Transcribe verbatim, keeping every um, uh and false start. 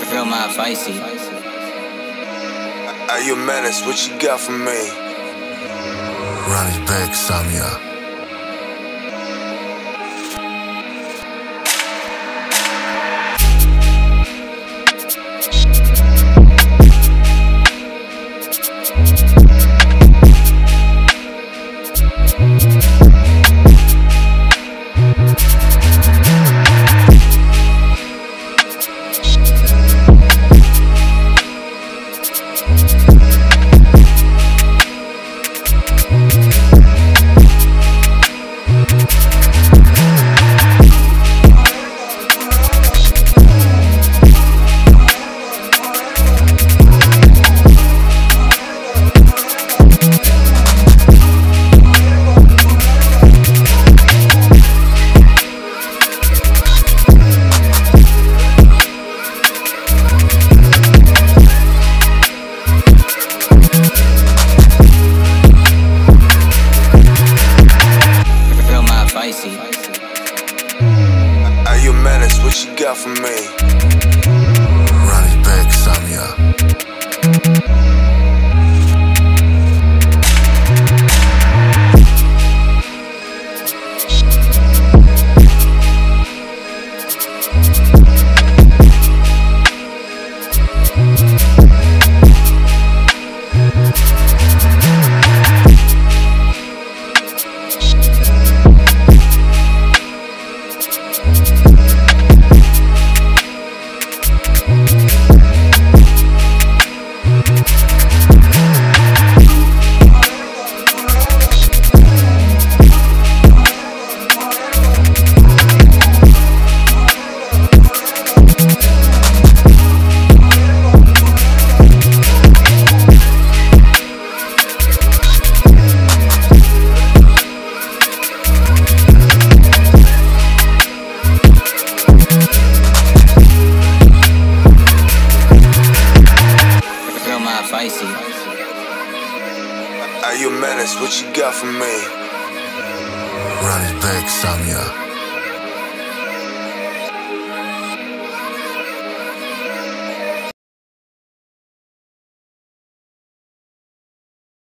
Real mind feisty. Are you a menace? What you got for me? Run it back, Samia. Are you a menace? What you got for me? Run it back, Samia. Feisty. Are you a menace? What you got for me? Run it back, Samia.